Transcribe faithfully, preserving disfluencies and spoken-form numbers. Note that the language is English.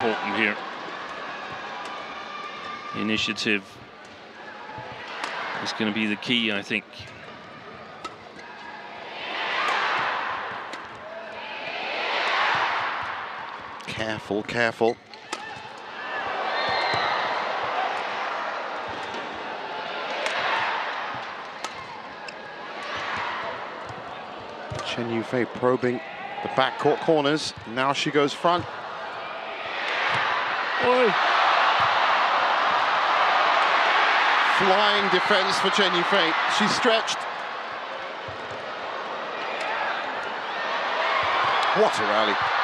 important here. Initiative is going to be the key, I think. Careful, careful. Chen Yufei probing the backcourt corners. Now she goes front. Oi. Flying defense for Chen Yufei. She's stretched. What a rally.